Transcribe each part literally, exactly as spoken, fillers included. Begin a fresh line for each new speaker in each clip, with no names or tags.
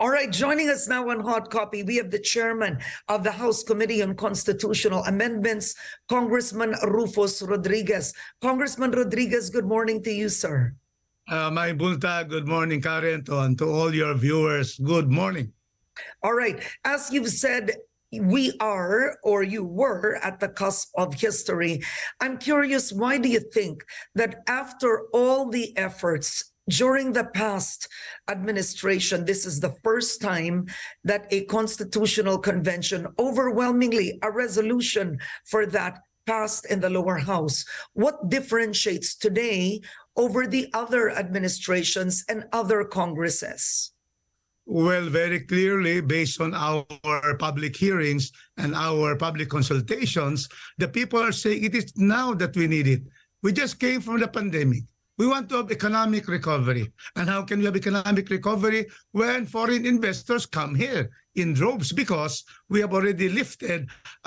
All right, joining us now on Hot Copy, we have the chairman of the House Committee on Constitutional Amendments, Congressman Rufus Rodriguez. Congressman Rodriguez, good morning to you, sir.
Uh, my bunta, good morning, Karen, to, and to all your viewers, good morning.
All right, as you've said, we are, or you were, at the cusp of history. I'm curious, why do you think that after all the efforts during the past administration, this is the first time that a constitutional convention, overwhelmingly a resolution for that, passed in the lower house? What differentiates today over the other administrations and other Congresses?
Well, very clearly, based on our public hearings and our public consultations, the people are saying it is now that we need it. We just came from the pandemic. We want to have economic recovery. And how can we have economic recovery when foreign investors come here in droves? Because we have already lifted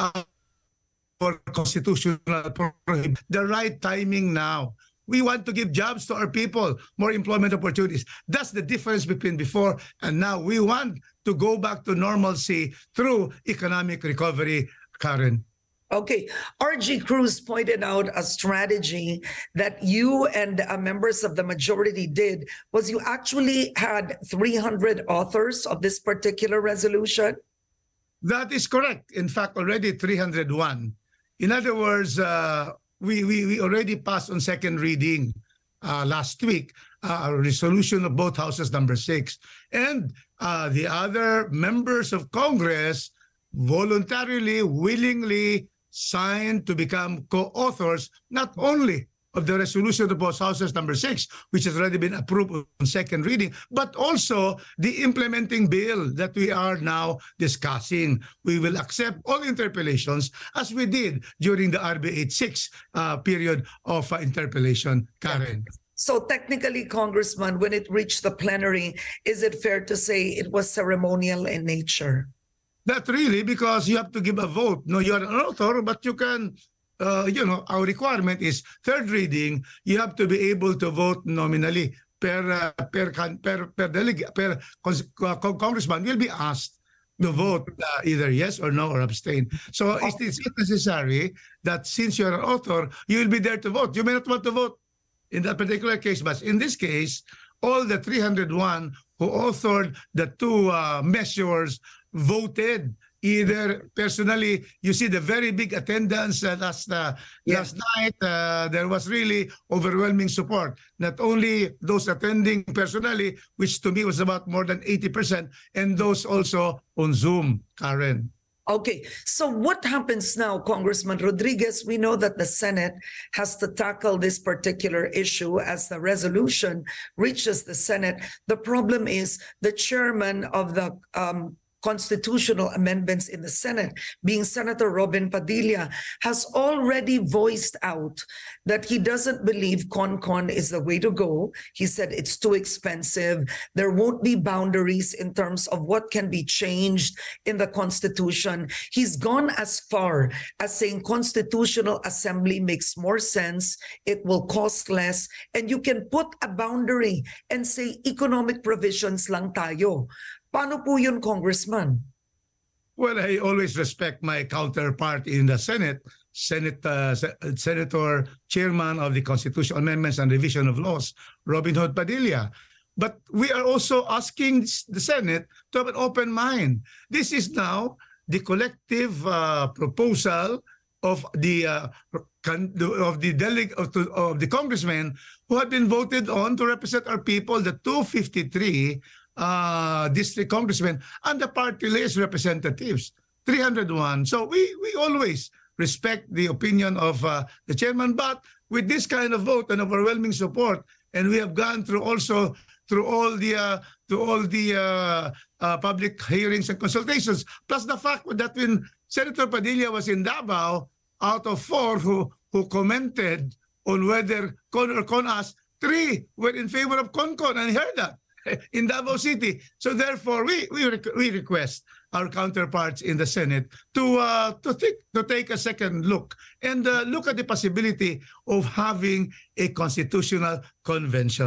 our constitutional prohibition. The right timing now. We want to give jobs to our people, more employment opportunities. That's the difference between before and now. We want to go back to normalcy through economic recovery, Karen.
Okay, R G Cruz pointed out a strategy that you and uh, members of the majority did was you actually had three hundred authors of this particular resolution?
That is correct. In fact, already three hundred one. In other words, uh, we, we, we already passed on second reading uh, last week, uh, a resolution of both houses, number six. And uh, the other members of Congress voluntarily, willingly signed to become co-authors, not only of the resolution of both houses number six, which has already been approved on second reading, but also the implementing bill that we are now discussing. We will accept all interpellations as we did during the R B eighty-six uh, period of uh, interpellation, Karen.
So technically, Congressman, when it reached the plenary, is it fair to say it was ceremonial in nature?
Not really, because you have to give a vote. No, you're an author, but you can, uh, you know, our requirement is third reading. You have to be able to vote nominally per uh, per per per delegate per uh, congressman will be asked to vote uh, either yes or no or abstain. So it's, it's not necessary that since you're an author, you will be there to vote. You may not want to vote in that particular case, but in this case, all the three hundred one who authored the two uh, measures voted either personally. You see the very big attendance uh, last uh, yeah. last night. Uh, there was really overwhelming support. Not only those attending personally, which to me was about more than eighty percent, and those also on Zoom, Karen.
Okay, so what happens now, Congressman Rodriguez? We know that the Senate has to tackle this particular issue as the resolution reaches the Senate. The problem is the chairman of the um, constitutional amendments in the Senate, being Senator Robin Padilla, has already voiced out that he doesn't believe CONCON is the way to go. He said it's too expensive. There won't be boundaries in terms of what can be changed in the Constitution. He's gone as far as saying Constitutional Assembly makes more sense, it will cost less, and you can put a boundary and say economic provisions lang tayo. Paano po yun, Congressman?
Well, I always respect my counterpart in the Senate, Senate uh, Senator Chairman of the Constitutional Amendments and Revision of Laws, Robin Hood Padilla. But we are also asking the Senate to have an open mind. This is now the collective uh, proposal of the uh, of the delegate of, of the congressmen who have been voted on to represent our people, the two hundred fifty-three uh, district congressmen and the party list representatives, three hundred one. So we we always respect the opinion of uh, the chairman, but with this kind of vote and overwhelming support, and we have gone through also through all the uh, to all the uh, uh, public hearings and consultations, plus the fact that when Senator Padilla was in Davao, out of four who who commented on whether Con or CONAS, three were in favor of CONCON, and heard that in Davao City. So therefore, we we we request our counterparts in the Senate to uh, to think to take a second look and uh, look at the possibility of having a constitutional convention.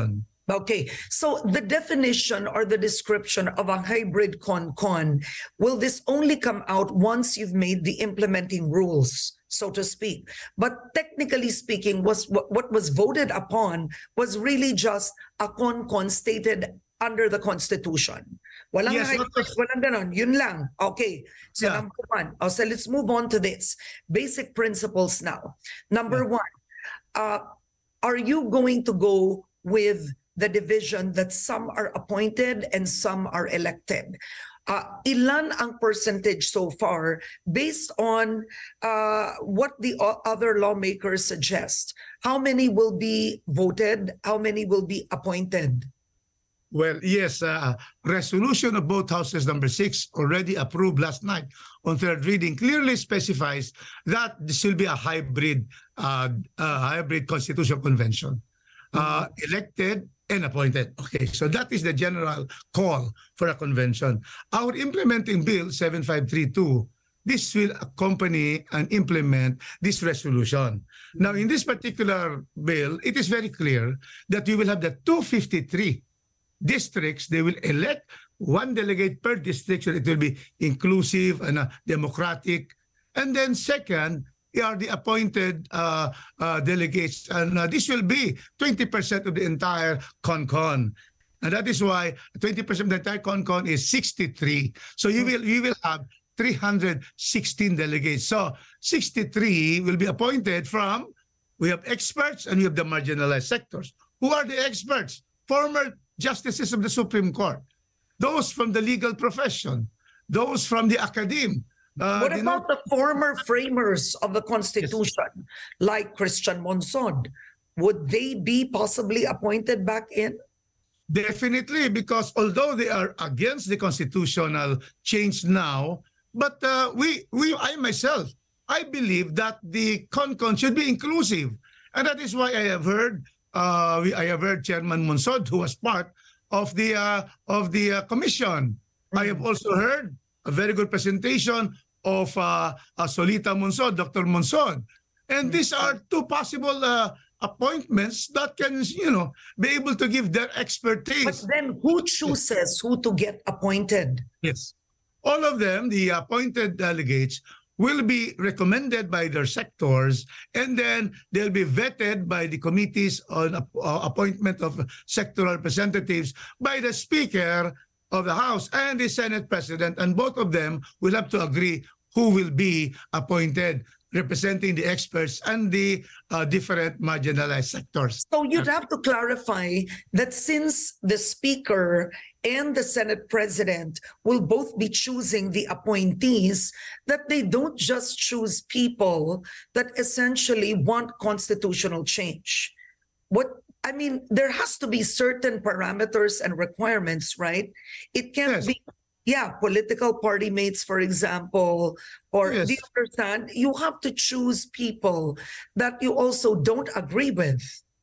Okay, so the definition or the description of a hybrid con-con, will this only come out once you've made the implementing rules, so to speak? But technically speaking, was what, what was voted upon was really just a con-con stated under the Constitution. Walang
Yes,
hybrid,
what was-
walang ganon. Yun lang. Okay, so
Yeah.
number one. Oh, so let's move on to this. Basic principles now. Number
Yeah.
one, uh, are you going to go with the division that some are appointed and some are elected? Uh, ilan ang percentage so far based on uh, what the o- other lawmakers suggest? How many will be voted? How many will be appointed?
Well, yes, uh, resolution of both houses number six already approved last night on third reading clearly specifies that this will be a hybrid, uh, uh, hybrid constitutional convention, uh, elected and appointed. Okay, so that is the general call for a convention. Our implementing bill seven five three two, this will accompany and implement this resolution. Now, in this particular bill, it is very clear that we will have the two hundred fifty-three districts. They will elect one delegate per district, so it will be inclusive and uh, democratic. And then second, are the appointed uh, uh, delegates, and uh, this will be twenty percent of the entire con-con. And that is why twenty percent of the entire con-con is sixty-three. So you will you will have three hundred sixteen delegates. So sixty-three will be appointed from, we have experts and we have the marginalized sectors. Who are the experts? Former justices of the Supreme Court, those from the legal profession, those from the academe. Uh,
What
the
about the former framers of the Constitution, like Christian Monsod? Would they be possibly appointed back in?
Definitely, because although they are against the constitutional change now, but uh, we, we, I myself, I believe that the con-con should be inclusive, and that is why I have heard, uh, we, I have heard Chairman Monsod, who was part of the uh, of the uh, commission. I have also heard a very good presentation of uh, uh, Solita Monsod, Doctor Monsod, and these are two possible uh, appointments that can, you know, be able to give their
But
expertise.
then who chooses who to get appointed?
Yes. All of them, the appointed delegates, will be recommended by their sectors, and then they'll be vetted by the committees on uh, appointment of sectoral representatives by the Speaker of the House and the Senate President, and both of them will have to agree who will be appointed, representing the experts and the uh, different marginalized sectors.
So you'd have to clarify that since the Speaker and the Senate President will both be choosing the appointees, that they don't just choose people that essentially want constitutional change. What I mean, there has to be certain parameters and requirements, right? It can't
Yes.
be, yeah, political party mates, for example, or
Yes.
do you understand? You have to choose people that you also don't agree with.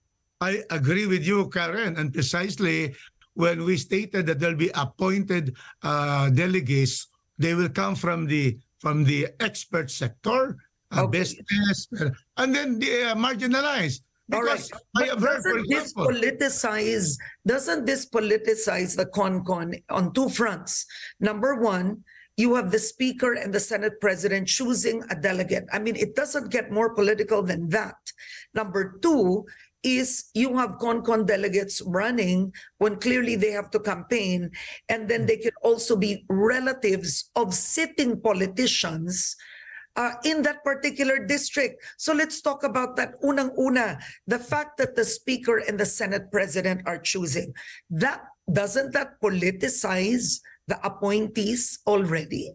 I agree with you, Karen, and precisely when we stated that there'll be appointed uh, delegates, they will come from the from the expert sector, uh,
Okay.
business, uh, and then the uh, marginalized.
All right.
Because I have
But
heard, for
doesn't this
example,
politicize, doesn't this politicize the con-con on two fronts? Number one, you have the Speaker and the Senate President choosing a delegate. I mean, it doesn't get more political than that. Number two is you have con-con delegates running when clearly they have to campaign, and then they can also be relatives of sitting politicians Uh, in that particular district. So let's talk about that. Unang-una, the fact that the Speaker and the Senate President are choosing, that doesn't that politicize the appointees already?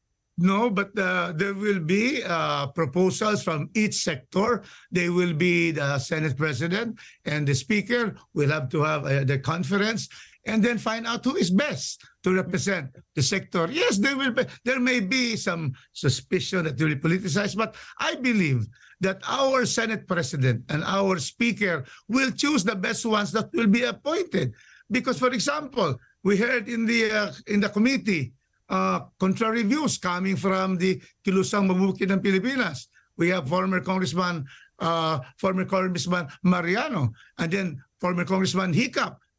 no, but uh, there will be uh, proposals from each sector. They will be the Senate President and the Speaker will have to have uh, the conference and then find out who is best to represent the sector. Yes, there will be, there may be some suspicion that will be politicized, but I believe that our Senate President and our Speaker will choose the best ones that will be appointed. Because, for example, we heard in the uh, in the committee uh, contrary views coming from the Kilusang Mabubuti ng Pilipinas. We have former Congressman, uh, former Congressman Mariano, and then former Congressman Hiccup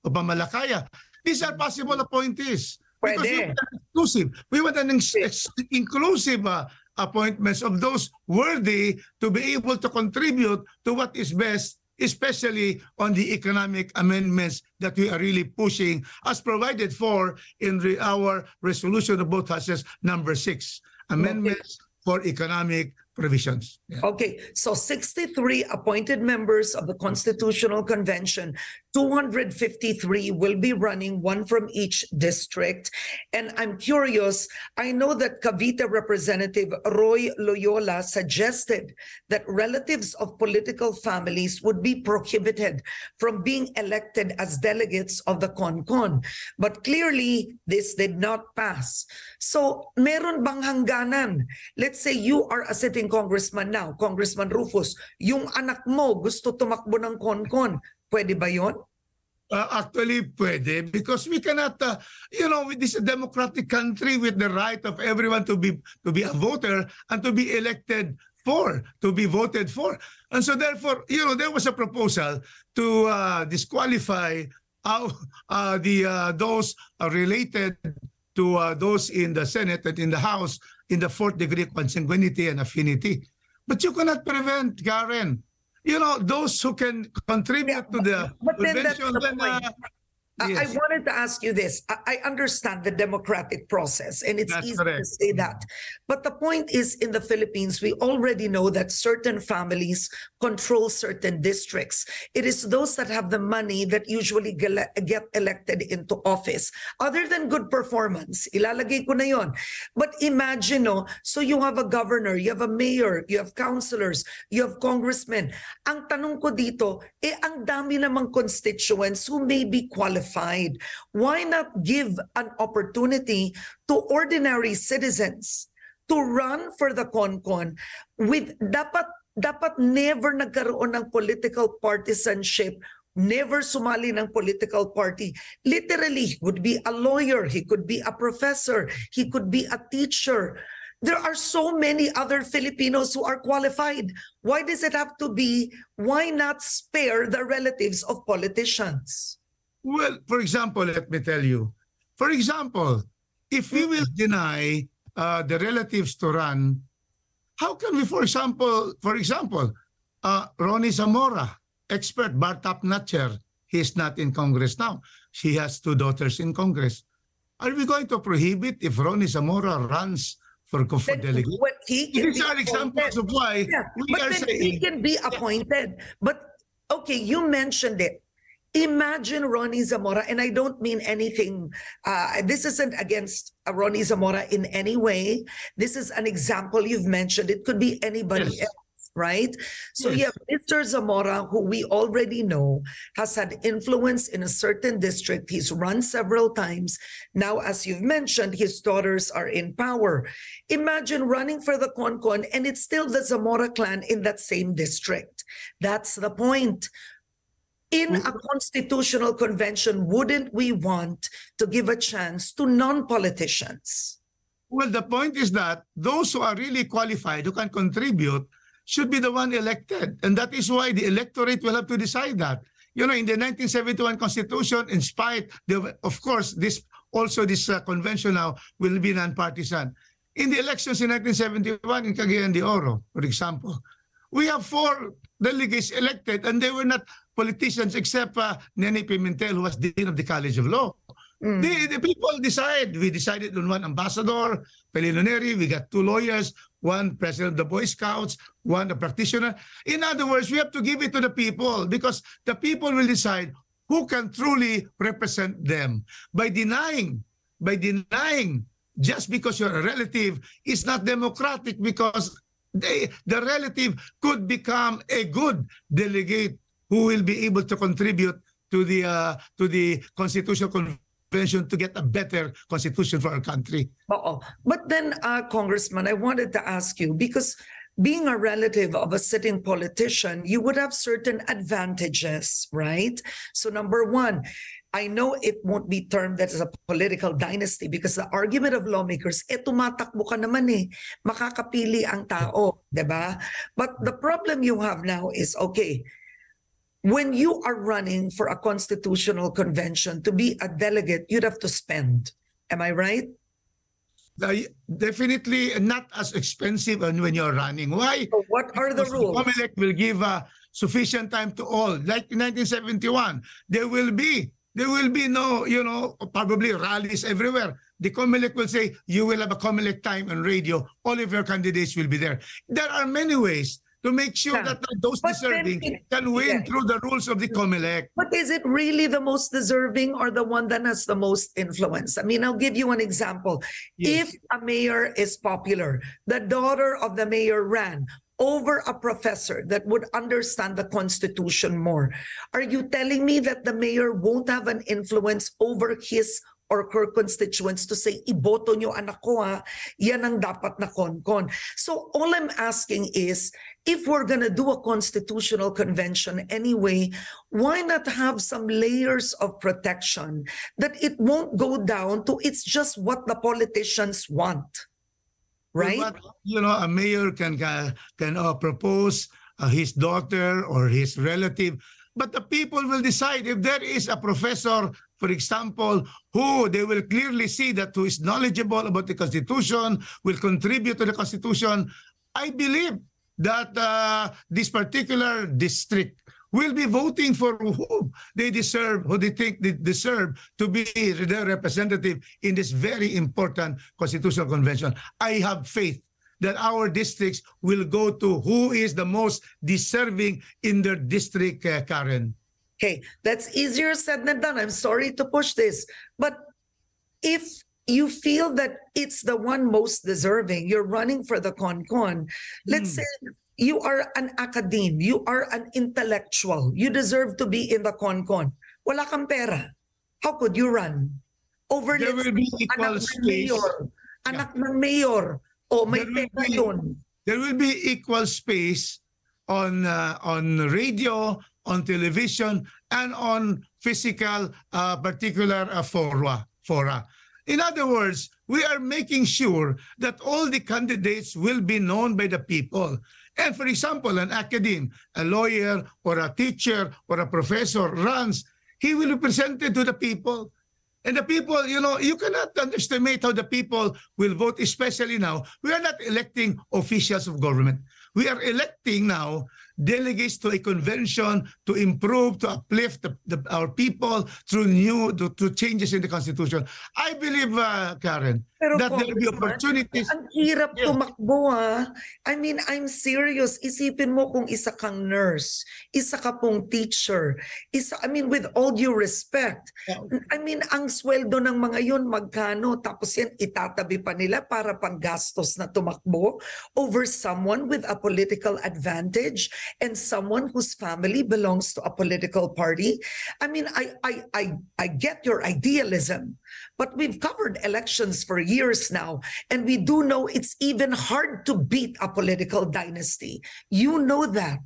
o Pamalakaya. These are possible appointees. Because we
Pwede.
want an exclusive. We want an ex- ex- inclusive uh, appointments of those worthy to be able to contribute to what is best, especially on the economic amendments that we are really pushing as provided for in re- our resolution of both houses number six, amendments for economic provisions. Yeah.
Okay, so sixty-three appointed members of the Constitutional Convention, two hundred fifty-three will be running, one from each district. And I'm curious, I know that Cavite Representative Roy Loyola suggested that relatives of political families would be prohibited from being elected as delegates of the CONCON. But clearly, this did not pass. So, meron bang hangganan? Let's say you are a sitting congressman now, Congressman Rufus, yung anak mo gusto tumakbo ng CONCON, pwede ba yon?
Uh, actually, pwede, because we cannot, uh, you know, with this democratic country with the right of everyone to be to be a voter and to be elected for, to be voted for. And so therefore, you know, there was a proposal to uh, disqualify uh, uh, the uh, those uh, related to uh, those in the Senate and in the House in the fourth degree consanguinity and affinity. But you cannot prevent, Karen, you know, those who can contribute
Yeah,
to the
but then that's
convention.
the
Then, uh,
point. I- I
yes.
wanted to ask you this. I I understand the democratic process, and it's
That's
easy to
correct.
say that. But the point is, in the Philippines, we already know that certain families control certain districts. It is those that have the money that usually gele- get elected into office. Other than good performance, ilalagay ko na yon. But imagine, no, so you have a governor, you have a mayor, you have councilors, you have congressmen. Ang tanong ko dito, eh ang dami namang constituents who may be qualified. Why not give an opportunity to ordinary citizens to run for the CONCON with dapat dapat never nagkaroon ng political partisanship, never sumali ng political party. Literally, he would be a lawyer, he could be a professor, he could be a teacher. There are so many other Filipinos who are qualified. Why does it have to be, why not spare the relatives of politicians?
Well, for example, let me tell you. For example, if we will deny uh, the relatives to run, how can we, for example, for example, uh, Ronnie Zamora, expert, Bartap Natcher, he is not in Congress now. She has two daughters in Congress. Are we going to prohibit if Ronnie Zamora runs for, for
Then
delegate?
when he can
These
be
are examples
appointed.
of why
Yeah,
we
but
are
then
saying.
he can be appointed. But okay, you mentioned it. Imagine Ronnie Zamora, and I don't mean anything, uh, this isn't against uh, Ronnie Zamora in any way. This is an example you've mentioned. It could be anybody
Yes.
else, right? So
Yes.
you have Mister Zamora, who we already know has had influence in a certain district. He's run several times. Now, as you've mentioned, his daughters are in power. Imagine running for the CONCON, and it's still the Zamora clan in that same district. That's the point. In a constitutional convention, wouldn't we want to give a chance to non-politicians?
Well, the point is that those who are really qualified, who can contribute, should be the one elected. And that is why the electorate will have to decide that. You know, in the nineteen seventy-one Constitution, in spite, the, of course, this also this uh, convention now will be non-partisan. In the elections in nineteen seventy-one in Cagayan de Oro, for example, we have four delegates elected and they were not politicians except uh, Nene Pimentel, who was Dean of the College of Law.
Mm.
The, the people decide. We decided on one ambassador, Pelino Neri. We got two lawyers, one president of the Boy Scouts, one a practitioner. In other words, we have to give it to the people because the people will decide who can truly represent them. By denying, by denying, just because you're a relative is not democratic because they, the relative could become a good delegate who will be able to contribute to the uh, to the constitutional convention to get a better constitution for our country.
Oo. But then, uh, Congressman, I wanted to ask you, because being a relative of a sitting politician, you would have certain advantages, right? So number one, I know it won't be termed that as a political dynasty because the argument of lawmakers, eh tumatakbo ka naman eh, makakapili ang tao, di ba? But the problem you have now is, okay, when you are running for a constitutional convention to be a delegate, you'd have to spend. Am I right?
Uh, definitely not as expensive when when you're running. Why?
So what are the
Because
rules?
COMELEC will give uh, sufficient time to all. Like in nineteen seventy-one, there will be there will be no, you know, probably rallies everywhere. The COMELEC will say, you will have a COMELEC time on radio. All of your candidates will be there. There are many ways to make sure
Yeah.
that those
But then
deserving
it-
can win
yeah.
through the rules of the COMELEC.
But is it really the most deserving or the one that has the most influence? I mean, I'll give you an example.
Yes.
If a mayor is popular, the daughter of the mayor ran over a professor that would understand the Constitution more, are you telling me that the mayor won't have an influence over his or her constituents to say, iboto nyo anak ko ha, yan ang dapat na konkon. So all I'm asking is, if we're gonna do a constitutional convention anyway, why not have some layers of protection that it won't go down to it's just what the politicians want, right?
But, you know, a mayor can can, can uh, propose uh, his daughter or his relative, but the people will decide. If there is a professor, for example, who they will clearly see that who is knowledgeable about the Constitution, will contribute to the Constitution, I believe that uh, this particular district will be voting for who they deserve, who they think they deserve to be their representative in this very important constitutional convention. I have faith that our districts will go to who is the most deserving in their district, uh, Karen.
Okay, that's easier said than done. I'm sorry to push this, but if you feel that it's the one most deserving, you're running for the CONCON, let's
Hmm.
say you are an academe, you are an intellectual, you deserve to be in the CONCON. Wala kang pera. How could you run? Over,
There
let's
will be
say,
equal
anak ng
space.
mayor. Anak ng mayor. O may
There will
pera
be-
yun.
There will be equal space on uh, on radio, on television, and on physical uh, particular uh, fora, fora. In other words, we are making sure that all the candidates will be known by the people. And for example, an academe, a lawyer, or a teacher, or a professor runs, he will be presented to the people. And the people, you know, you cannot underestimate how the people will vote, especially now. We are not electing officials of government. We are electing now delegates to a convention to improve, to uplift the, the, our people through new, to, to changes in the Constitution. I believe, uh, Karen,
Pero
that there will be
Congressman,
opportunities.
ang hirap
Yes.
tumakbo ha. I mean, I'm serious. Isipin mo kung isa kang nurse, isa ka pong teacher, isa, I mean, with all due respect, I mean, ang sweldo ng mga yun, magkano? Tapos yan, itatabi pa nila para panggastos na tumakbo over someone with a political advantage and someone whose family belongs to a political party. I mean, I, I, I, I get your idealism, but we've covered elections for years now, and we do know it's even hard to beat a political dynasty. You know that.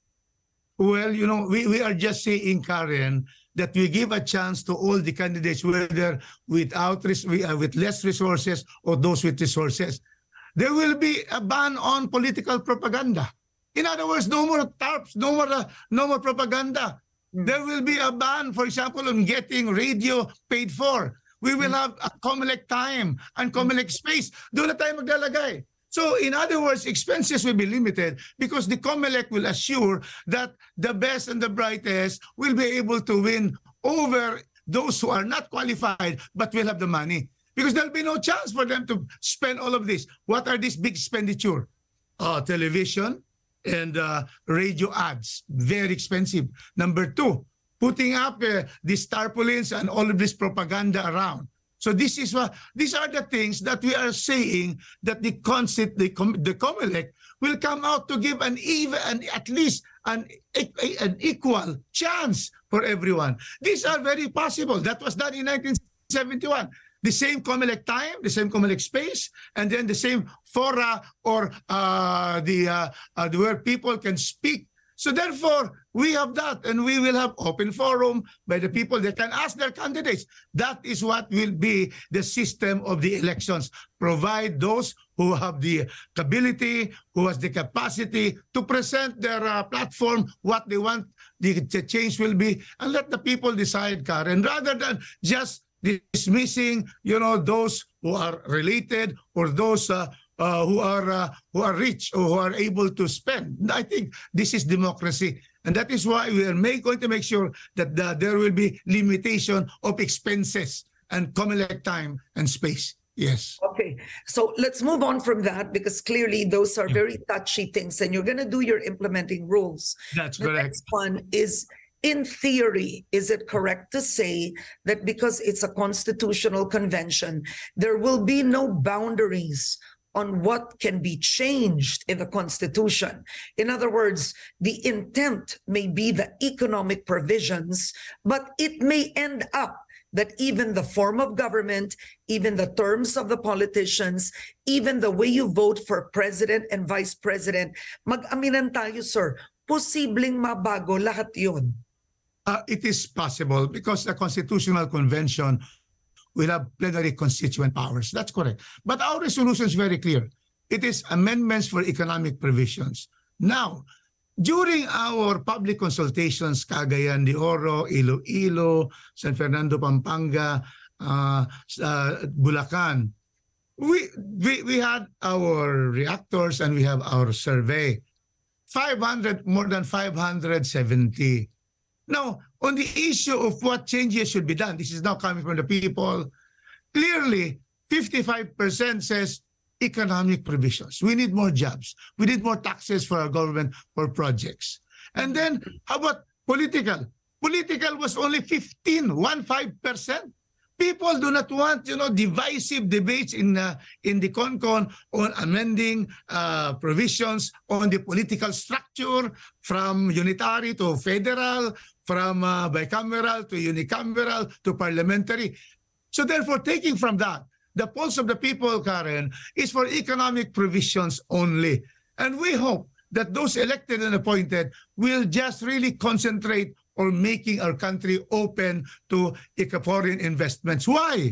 Well, you know, we, we are just saying, Karen, that we give a chance to all the candidates, whether without res- we- uh, with less resources or those with resources. There will be a ban on political propaganda. In other words, no more tarps, no more, uh, no more propaganda. There will be a ban, for example, on getting radio paid for. We will have a COMELEC time and COMELEC space. Doon na tayo maglalagay. So in other words, expenses will be limited because the COMELEC will assure that the best and the brightest will be able to win over those who are not qualified but will have the money. Because there'll be no chance for them to spend all of this. What are these big expenditure? Uh, television and uh, radio ads, very expensive. Number two, putting up uh, these tarpaulins and all of this propaganda around. So this is what these are the things that we are saying that the concept, the Com the COMELEC will come out to give an even, an, at least an an equal chance for everyone. These are very possible. That was done in nineteen seventy-one. The same COMELEC time, the same COMELEC space, and then the same fora or uh, the uh, uh, where people can speak. So therefore, we have that, and we will have open forum by the people that can ask their candidates. That is what will be the system of the elections. Provide those who have the ability, who has the capacity to present their uh, platform, what they want the, the change will be, and let the people decide, Karen, rather than just dismissing, you know, those who are related or those uh, uh, who are uh, who are rich or who are able to spend. I think this is democracy. And that is why we are make, going to make sure that the, there will be limitation of expenses and COMELEC time and space. Yes.
Okay, so let's move on from that because clearly those are very touchy things and you're going to do your implementing rules.
That's
the
correct.
Next one is, in theory, is it correct to say that because it's a constitutional convention, there will be no boundaries on what can be changed in the Constitution? In other words, the intent may be the economic provisions, but it may end up that even the form of government, even the terms of the politicians, even the way you vote for president and vice president, mag-aminan tayo, sir, posibleng mabago lahat yun.
Uh, it is possible because the Constitutional Convention will have plenary constituent powers. That's correct. But our resolution is very clear. It is amendments for economic provisions. Now, during our public consultations, Cagayan de Oro, Iloilo, San Fernando, Pampanga, uh, uh, Bulacan, we, we, we had our reactors and we have our survey. five hundred, more than five hundred seventy. Now, on the issue of what changes should be done, this is now coming from the people. Clearly, fifty-five percent says economic provisions. We need more jobs. We need more taxes for our government for projects. And then, how about political? Political was only fifteen, one five percent. People do not want, you know, divisive debates in uh, in the CONCON on amending uh, provisions on the political structure from unitary to federal, from uh, bicameral to unicameral to parliamentary. So therefore, taking from that, the pulse of the people, Karen, is for economic provisions only. And we hope that those elected and appointed will just really concentrate on making our country open to foreign investments. Why?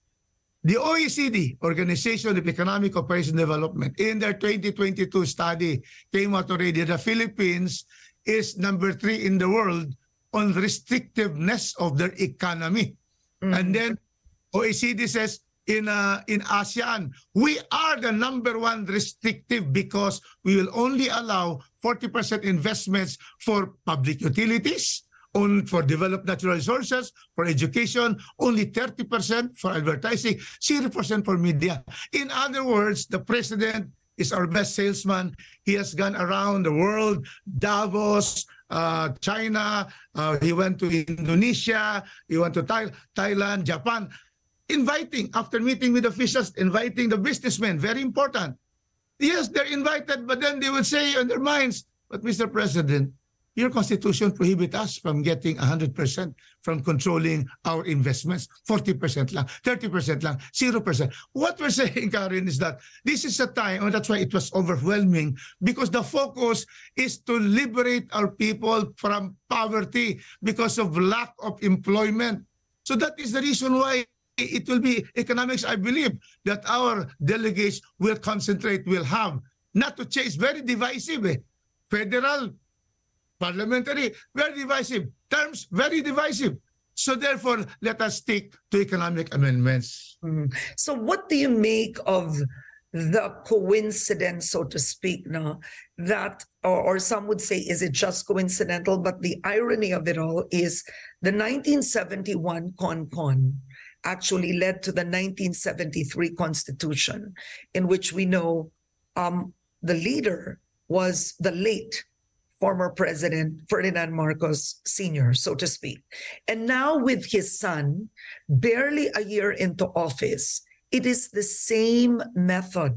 The O E C D, Organization of Economic Cooperation and Development, in their twenty twenty-two study came out already. The Philippines is number three in the world on restrictiveness of their economy. Mm-hmm. And then O E C D says in uh, in ASEAN, we are the number one restrictive because we will only allow forty percent investments for public utilities, on for developed natural resources, for education, only thirty percent for advertising, zero percent for media. In other words, the president is our best salesman. He has gone around the world, Davos, uh, China, uh, he went to Indonesia, he went to Thai Thailand, Japan, inviting, after meeting with officials, inviting the businessmen, very important. Yes, they're invited, but then they would say in their minds, but Mister President, your constitution prohibits us from getting one hundred percent from controlling our investments. forty percent lang, thirty percent lang, zero percent. What we're saying, Karen, is that this is a time, and that's why it was overwhelming, because the focus is to liberate our people from poverty because of lack of employment. So that is the reason why it will be economics, I believe, that our delegates will concentrate, will have, not to chase, very divisive, eh? Federal, parliamentary, very divisive. Terms, very divisive. So therefore, let us stick to economic amendments.
Mm. So what do you make of the coincidence, so to speak, no, that, or, or some would say, is it just coincidental? But the irony of it all is the nineteen seventy-one CONCON actually led to the nineteen seventy-three Constitution, in which we know um, the leader was the late former President Ferdinand Marcos Senior, so to speak. And now with his son, barely a year into office, it is the same method,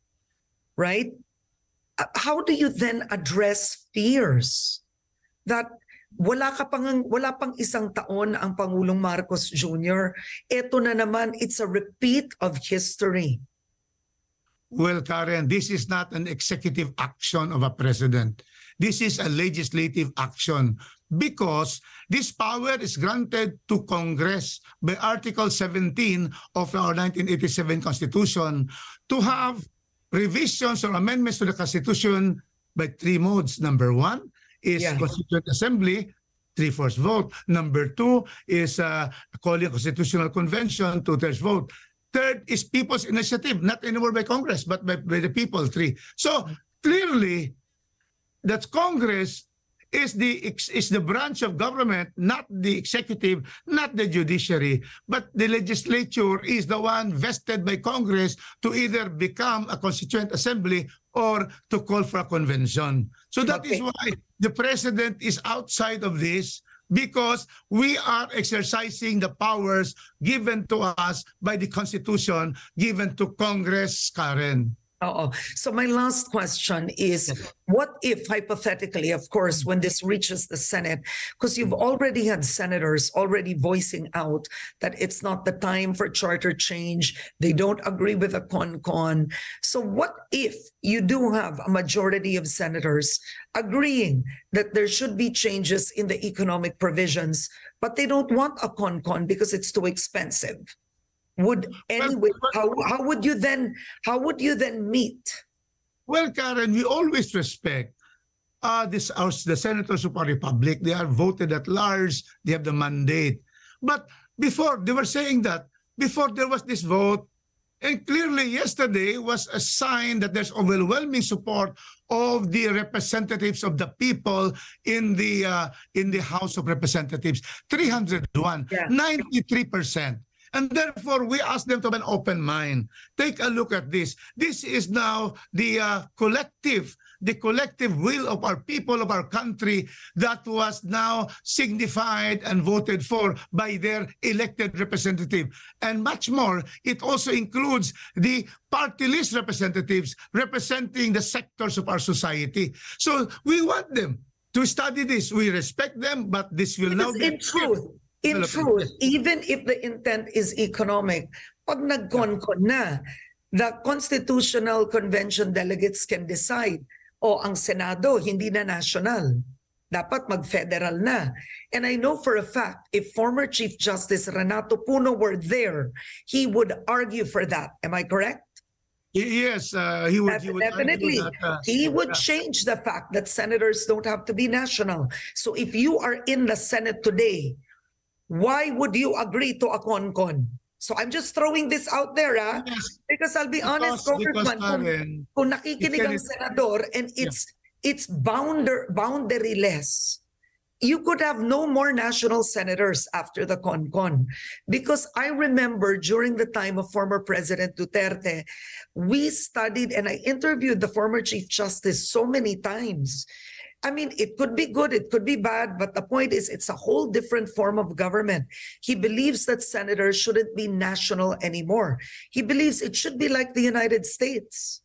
right? How do you then address fears that wala ka pang, wala pang isang taon ang Pangulong Marcos Junior? Ito na naman, it's a repeat of history.
Well, Karen, this is not an executive action of a president. This is a legislative action because this power is granted to Congress by Article seventeen of our nineteen eighty-seven Constitution to have revisions or amendments to the Constitution by three modes. Number one is
Yeah.
Constituent Assembly, three-fourths vote. Number two is uh, calling a Constitutional Convention, two-thirds vote. Third is People's Initiative, not anymore by Congress, but by, by the people, three. So clearly, that Congress is the is the branch of government, not the executive, not the judiciary, but the legislature is the one vested by Congress to either become a constituent assembly or to call for a convention. So that
Okay.
is why the president is outside of this, because we are exercising the powers given to us by the Constitution, given to Congress, Karen.
Oh, so my last question is, what if hypothetically, of course, when this reaches the Senate, because you've already had senators already voicing out that it's not the time for charter change, they don't agree with the CONCON. So what if you do have a majority of senators agreeing that there should be changes in the economic provisions, but they don't want a CONCON because it's too expensive? Would anyway, how how would you then how would you then meet?
Well, Karen, we always respect uh, this our, the senators of our republic. They are voted at large. They have the mandate. But before, they were saying that before there was this vote, and clearly yesterday was a sign that there's overwhelming support of the representatives of the people in the uh, in the House of Representatives. three hundred one,
Yeah.
ninety-three percent. And therefore, we ask them to have an open mind. Take a look at this. This is now the uh, collective, the collective will of our people, of our country, that was now signified and voted for by their elected representative. And much more, it also includes the party list representatives representing the sectors of our society. So we want them to study this. We respect them, but this will now
Because
be...
in truth, in truth, even if the intent is economic, pag nag-CONCON na, the Constitutional Convention delegates can decide, o ang Senado, hindi na national. Dapat mag-federal na. And I know for a fact, if former Chief Justice Renato Puno were there, he would argue for that. Am I correct?
Yes, uh, he would. He would
Definitely.
argue that, uh,
He would
yeah.
change the fact that senators don't have to be national. So if you are in the Senate today, why would you agree to a CONCON? So I'm just throwing this out there, ah,
Yes,
because I'll be
because,
honest,
because
Congressman, kung,
Karen,
kung nakikinig
it
ang
can-
senador and it's it's bounder boundaryless, you could have no more national senators after the CONCON. Because I remember during the time of former President Duterte, we studied and I interviewed the former Chief Justice so many times. I mean, it could be good, it could be bad, but the point is it's a whole different form of government. He believes that senators shouldn't be national anymore. He believes it should be like the United States.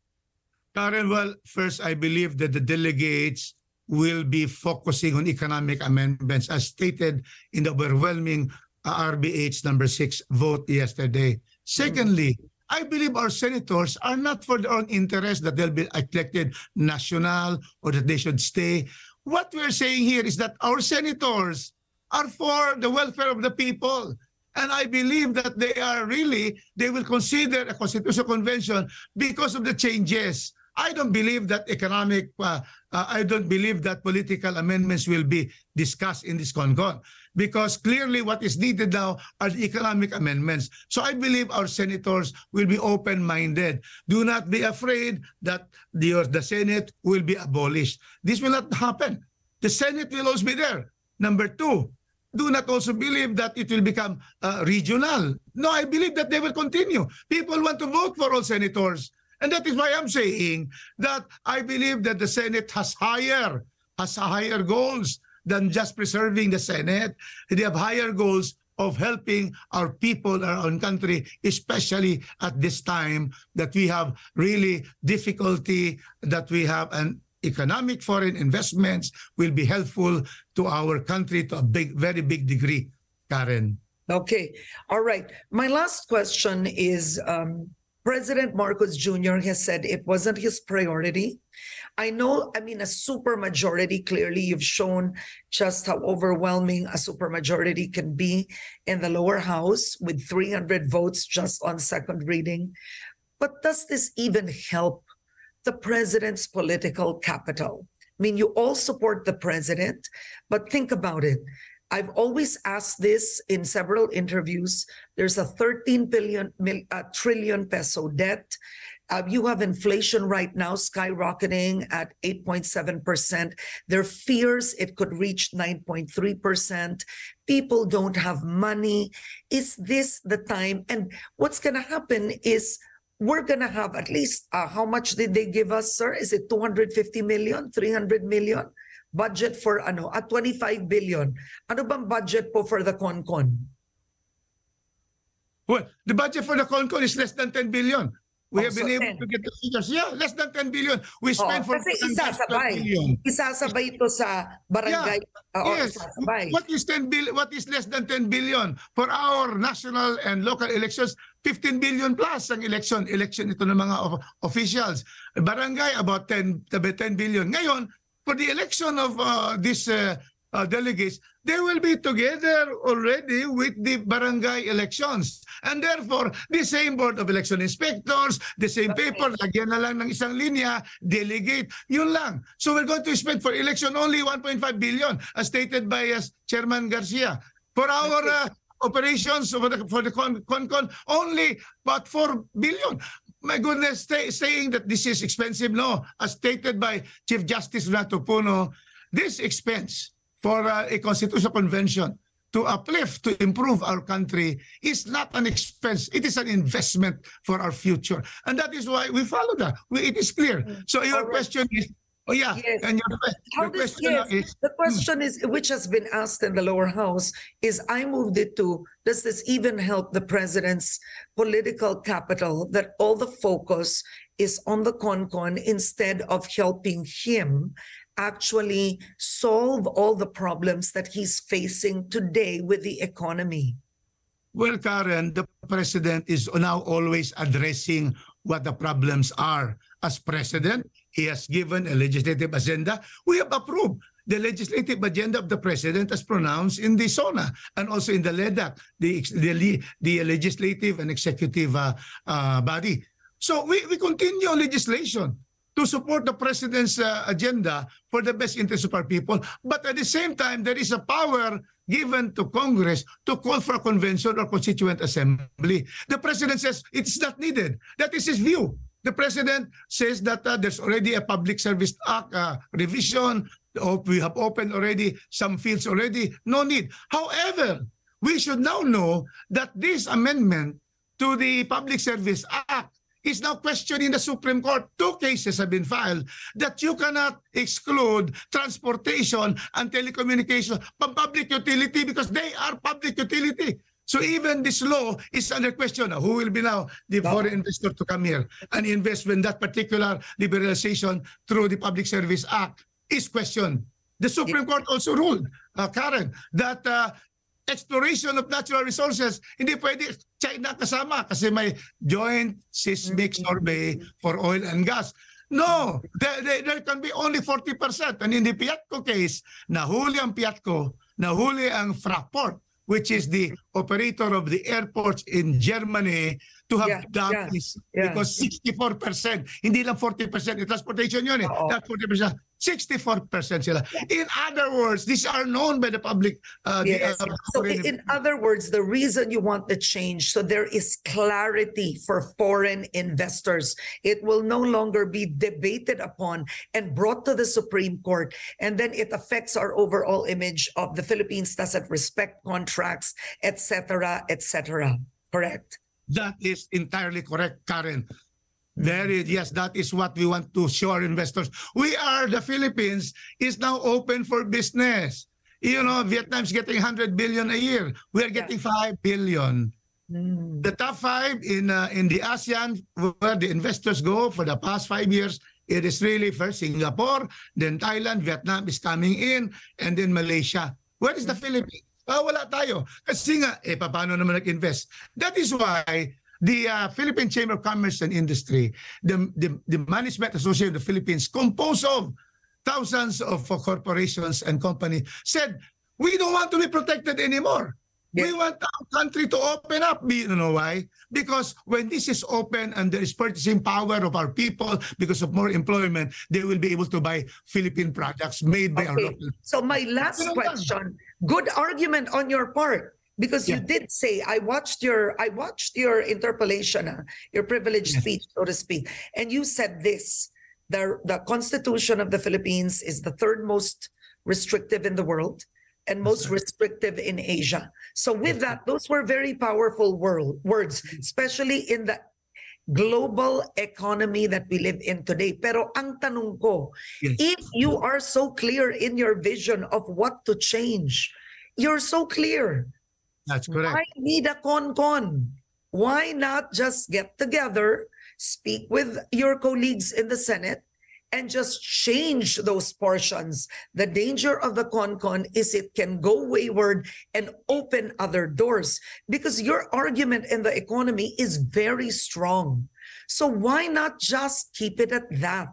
Karen, well, first, I believe that the delegates will be focusing on economic amendments as stated in the overwhelming uh, R B H number six vote yesterday. Secondly, I believe our senators are not for their own interest that they'll be elected national or that they should stay. What we're saying here is that our senators are for the welfare of the people. And I believe that they are really, they will consider a constitutional convention because of the changes. I don't believe that economic, uh, uh, I don't believe that political amendments will be discussed in this CONCON, because clearly what is needed now are the economic amendments. So I believe our senators will be open-minded. Do not be afraid that the, the Senate will be abolished. This will not happen. The Senate will always be there. Number two, do not also believe that it will become uh, regional. No, I believe that they will continue. People want to vote for all senators. And that is why I'm saying that I believe that the Senate has higher, has higher goals than just preserving the Senate. They have higher goals of helping our people, our own country, especially at this time that we have really difficulty, that we have an economic foreign investments will be helpful to our country to a big, very big degree, Karen.
Okay. All right. My last question is, um, President Marcos Junior has said it wasn't his priority. I know, I mean, a supermajority, clearly you've shown just how overwhelming a supermajority can be in the lower house with three hundred votes just on second reading. But does this even help the president's political capital? I mean, you all support the president, but think about it. I've always asked this in several interviews. There's a thirteen billion mil, uh, trillion peso debt. Uh, you have inflation right now skyrocketing at eight point seven percent. There are fears it could reach nine point three percent. People don't have money. Is this the time? And what's going to happen is we're going to have at least, uh, how much did they give us, sir? Is it two hundred fifty million, three hundred million? Budget for ano, at twenty-five billion. Ano bang budget po for the CONCON?
Well, the budget for the CONCON is less than ten billion. We
Oh,
have been
so
able
ten.
to get the figures. Yeah, less than ten billion. We
Oo,
spent for
kasi
barangays twelve
isasabay.
billion.
Isasabay ito sa barangay. Oo,
Yes.
isasabay.
What is ten billion? What is less than ten billion for our national and local elections? fifteen billion plus ang election. Election ito ng mga of- officials. Barangay about ten, ten billion. Ngayon, for the election of uh, these uh, uh, delegates, they will be together already with the barangay elections. And therefore, the same board of election inspectors, the same
Okay.
paper, lagyan na lang ng isang linya, delegate, yun lang. So we're going to spend for election only one point five billion, as stated by uh, Chairman Garcia. For our uh, operations for the, for the con, CONCON, only about four billion. My goodness, say, saying that this is expensive, no. As stated by Chief Justice Renato Puno, this expense for uh, a constitutional convention to uplift, to improve our country is not an expense. It is an investment for our future. And that is why we follow that. We, it is clear. So your
All right.
question is, oh yeah,
Yes.
and your,
How
your
does,
question
yes,
is,
the question is, which has been asked in the lower house, is I moved it to, does this even help the president's political capital that all the focus is on the CONCON instead of helping him actually solve all the problems that he's facing today with the economy?
well, Karen, the president is now always addressing what the problems are. As president, he has given a legislative agenda. We have approved the legislative agenda of the president as pronounced in the SONA and also in the LEDAC, the, the, the legislative and executive uh, uh, body. So we, we continue legislation to support the president's uh, agenda for the best interest of our people. But at the same time, there is a power given to Congress to call for a convention or constituent assembly. The president says it's not needed. That is his view. The president says that uh, there's already a Public Service Act uh, revision. We have opened already some fields already. No need. However, we should now know that this amendment to the Public Service Act is now questioned in the Supreme Court. Two cases have been filed that you cannot exclude transportation and telecommunication from public utility because they are public utility. So even this law is under question. Now, who will be now the
No.
foreign investor to come here and invest when that particular liberalization through the Public Service Act is questioned? The Supreme Court also ruled, uh, Karen, that uh, exploration of natural resources, hindi pwede China kasama kasi may joint seismic survey for oil and gas. No, there, there, there can be only forty percent. And in the Piatco case, nahuli ang Piatco, nahuli ang Fraport, which is the operator of the airports in Germany, to have
Yeah,
done
yeah,
this
yeah.
because sixty-four percent, hindi lang forty percent, yung transportation yun eh,
Oo.
that forty percent, sixty-four percent sila. In other words, these are known by the public. Uh, the,
Yes.
uh,
So
foreign-
in other words, the reason you want the change, so there is clarity for foreign investors. It will no longer be debated upon and brought to the Supreme Court. And then it affects our overall image of the Philippines doesn't respect contracts, et cetera, et cetera. Correct?
That is entirely correct, Karen. There is, yes, that is what we want to show our investors. We are, the Philippines is now open for business. You know, Vietnam's getting one hundred billion a year. We are getting five billion.
Mm.
The top five in uh, in the ASEAN, where the investors go for the past five years, it is really first Singapore, then Thailand, Vietnam is coming in, and then Malaysia. Where is the Philippines? Ah, wala tayo. Kasi nga, eh, paano naman nag-invest? That is why the uh, Philippine Chamber of Commerce and Industry, the, the, the Management Association of the Philippines, composed of thousands of uh, corporations and companies, said, we don't want to be protected anymore.
Yeah.
We want our country to open up. You know why? Because when this is open and there is purchasing power of our people because of more employment, they will be able to buy Philippine products made by our
Okay.
local.
So my last
Ganun lang.
question, good argument on your part. Because you
Yeah.
did say, I watched your I watched your interpellation, ah, your privileged
Yes.
speech, so to speak, and you said this: the the Constitution of the Philippines is the third most restrictive in the world and most
right.
restrictive in Asia. So with
Yes,
that, those were very powerful world, words, especially in the global economy that we live in today. Pero ang tanong ko,
Yes.
if you are so clear in your vision of what to change, you're so clear.
That's correct.
Why need a con-con? Why not just get together, speak with your colleagues in the Senate, and just change those portions? The danger of the con-con is it can go wayward and open other doors, because your argument in the economy is very strong. So why not just keep it at that?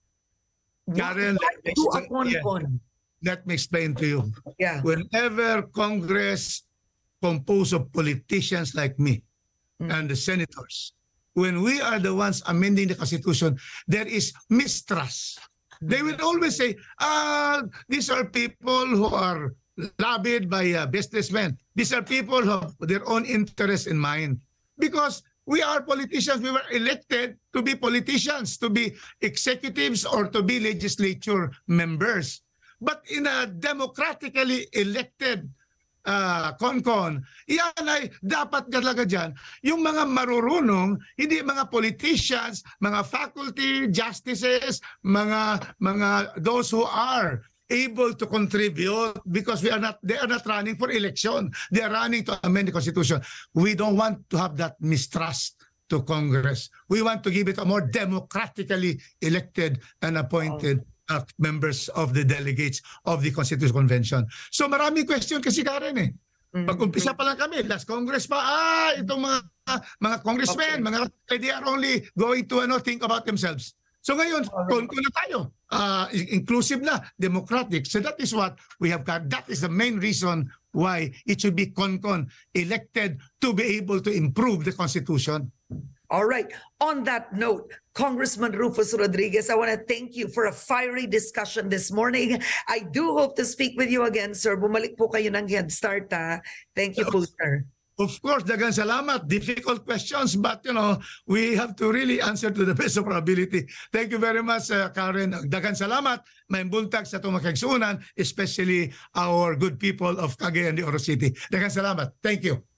Karen,
Why
let me
do a
explain- yeah.
con-con?
Let me explain to you.
Yeah.
Whenever Congress composed of politicians like me
Mm.
and the senators, when we are the ones amending the Constitution, there is mistrust. They will always say, ah, these are people who are lobbied by uh, businessmen. These are people who have their own interests in mind. Because we are politicians, we were elected to be politicians, to be executives or to be legislature members. But in a democratically elected uh, con-con, yan ay dapat talaga dyan. Yung mga marurunong, hindi mga politicians, mga faculty, justices, mga mga those who are able to contribute, because we are not they are not running for election. They are running to amend the Constitution. We don't want to have that mistrust to Congress. We want to give it a more democratically elected and appointed uh, members of the delegates of the Constitutional Convention. So maraming question kasi Karen eh. Pag-umpisa pa lang kami, last Congress pa, ah, itong mga mga congressmen,
Okay.
mga they are only going to ano, think about themselves. So ngayon, kon na tayo, uh, inclusive na, democratic. So that is what we have got. That is the main reason why it should be con-con, elected to be able to improve the Constitution.
All right. On that note, Congressman Rufus Rodriguez, I want to thank you for a fiery discussion this morning. I do hope to speak with you again, sir. Bumalik po kayo ng Head Start, ha? Thank you po, sir.
Of course, dagan salamat. Difficult questions, but you know, we have to really answer to the best of our ability. Thank you very much, uh, Karen. Dagan salamat. May buntag sa itong makagsunan, especially our good people of Cagayan de Oro City. Dagan salamat. Thank you.